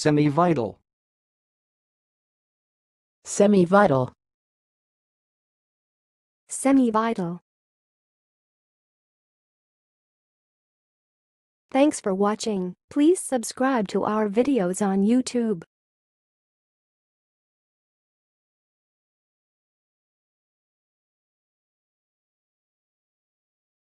Semivital. Semivital. Semivital. Thanks for watching. Please subscribe to our videos on YouTube.